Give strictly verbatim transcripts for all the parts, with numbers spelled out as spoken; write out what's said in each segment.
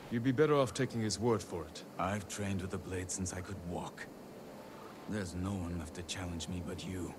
You'd be better off taking his word for it. I've trained with the blade since I could walk. There's no one left to challenge me but you.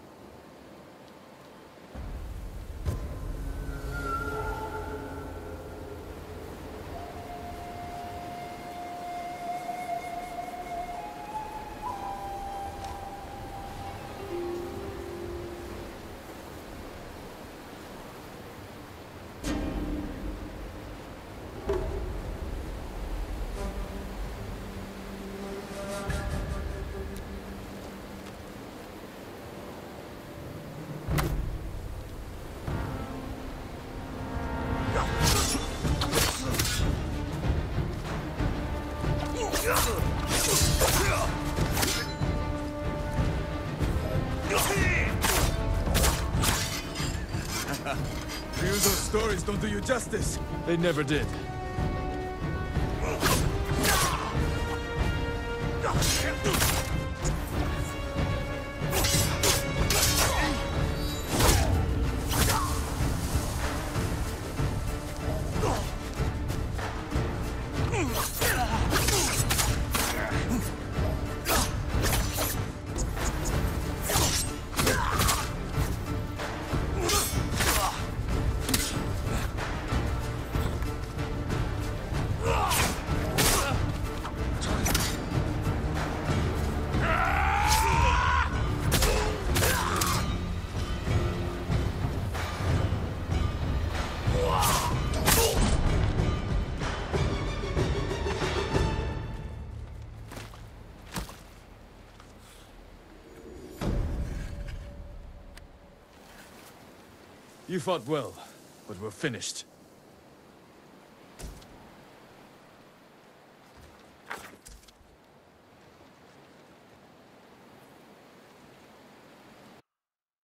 Ryuzo's stories don't do you justice. They never did. You fought well, but we're finished.